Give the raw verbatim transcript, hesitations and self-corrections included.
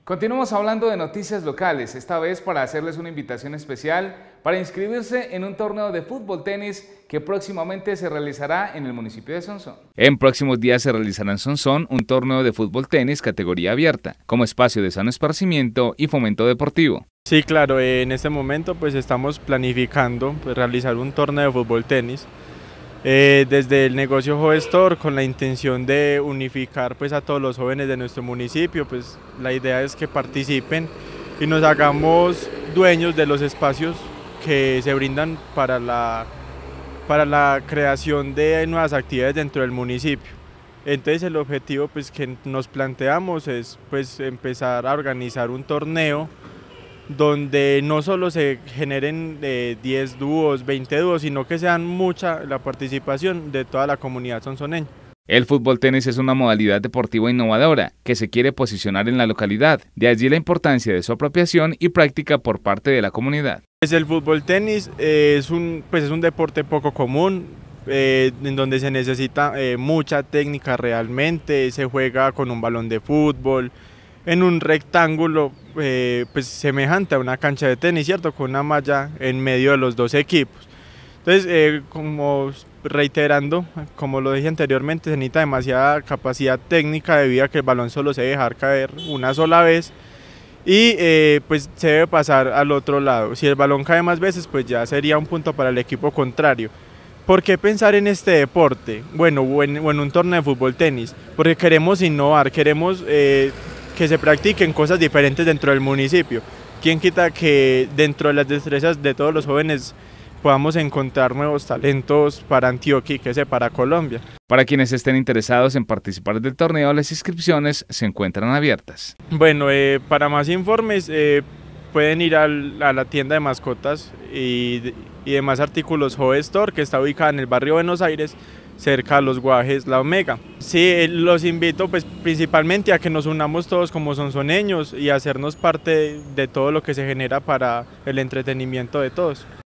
Continuamos hablando de noticias locales, esta vez para hacerles una invitación especial para inscribirse en un torneo de fútbol tenis que próximamente se realizará en el municipio de Sonsón. En próximos días se realizará en Sonsón un torneo de fútbol tenis categoría abierta, como espacio de sano esparcimiento y fomento deportivo. Sí, claro, en este momento pues estamos planificando pues, realizar un torneo de fútbol tenis. Eh, desde el negocio Jovestor, con la intención de unificar pues, a todos los jóvenes de nuestro municipio, pues la idea es que participen y nos hagamos dueños de los espacios que se brindan para la, para la creación de nuevas actividades dentro del municipio. Entonces el objetivo pues, que nos planteamos es pues, empezar a organizar un torneo donde no solo se generen eh, diez dúos, veinte dúos, sino que sean mucha la participación de toda la comunidad sonsoneña. El fútbol tenis es una modalidad deportiva innovadora que se quiere posicionar en la localidad, de allí la importancia de su apropiación y práctica por parte de la comunidad. Pues el fútbol tenis eh, es, un, pues es un deporte poco común, eh, en donde se necesita eh, mucha técnica realmente, se juega con un balón de fútbol, en un rectángulo eh, pues semejante a una cancha de tenis, ¿cierto? Con una malla en medio de los dos equipos. Entonces, eh, como reiterando, como lo dije anteriormente, se necesita demasiada capacidad técnica debido a que el balón solo se debe dejar caer una sola vez y eh, pues se debe pasar al otro lado. Si el balón cae más veces, pues ya sería un punto para el equipo contrario. ¿Por qué pensar en este deporte? Bueno, o en, o en un torneo de fútbol tenis, porque queremos innovar, queremos Eh, que se practiquen cosas diferentes dentro del municipio. ¿Quién quita que dentro de las destrezas de todos los jóvenes podamos encontrar nuevos talentos para Antioquia y que sea para Colombia? Para quienes estén interesados en participar del torneo, las inscripciones se encuentran abiertas. Bueno, eh, para más informes eh, pueden ir al, a la tienda de mascotas y, y demás artículos Jovestor, que está ubicada en el barrio Buenos Aires, cerca de los Guajes, La Omega. Sí, los invito pues principalmente a que nos unamos todos como sonsoneños y a hacernos parte de todo lo que se genera para el entretenimiento de todos.